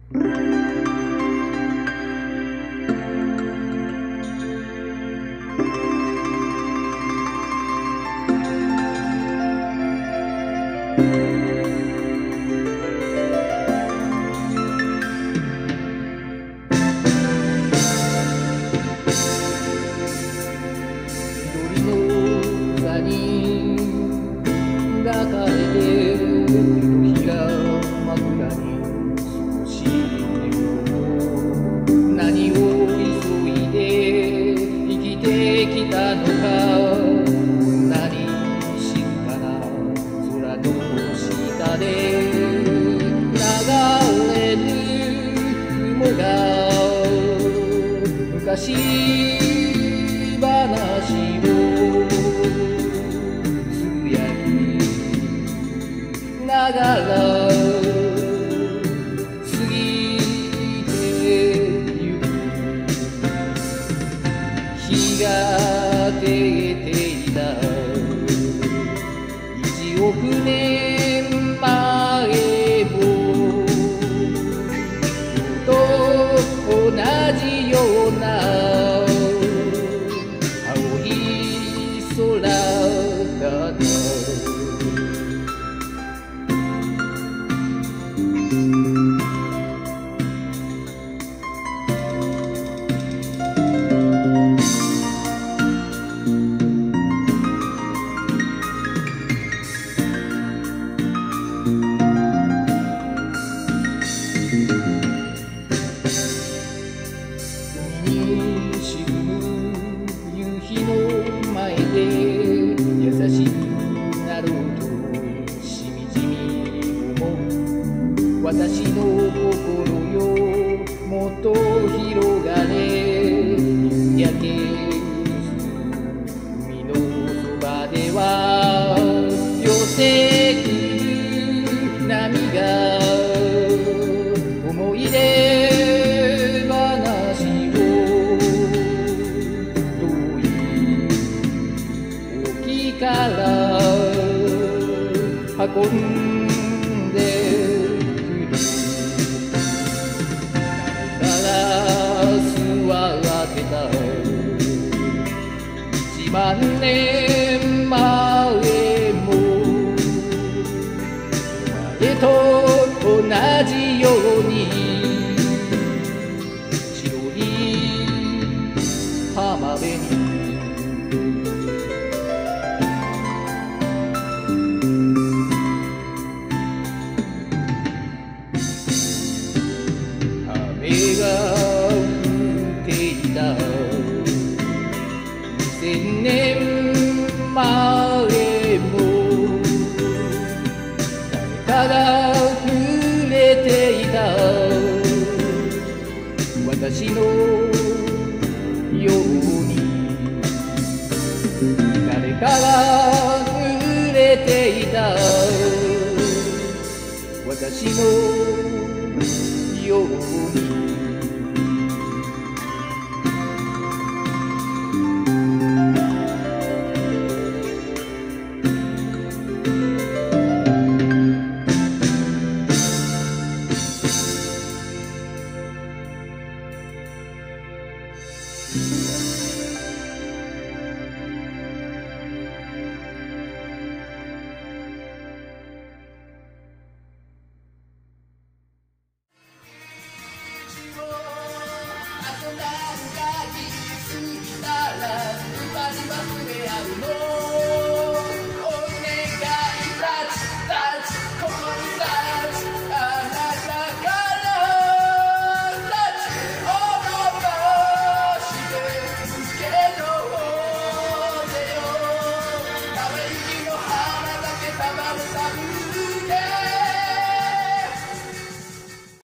抱かれて手のひら枕に少し眠ろう。何を急いで生きてきたのか。こんなに静かな空の下で流れる雲が昔話をながら過ぎてゆく。日が照っていた1億年前も今日と同じような青い空だった。沈む夕日の前で優しくなろうとしみじみ思う。私の心よもっと広がれ。夕焼け海のそばでは寄せてくる波が思い出から運んでくる。誰から育てた1万年前も前と同じように白い浜辺に雨が降っていた2000年前も誰かが触れていた私のように。誰かが触れていた私のように。